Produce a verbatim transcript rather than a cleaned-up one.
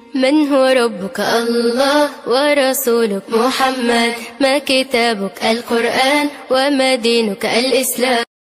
من هو ربك؟ الله. ورسولك محمد. ما كتابك؟ القرآن. وما دينك؟ الإسلام.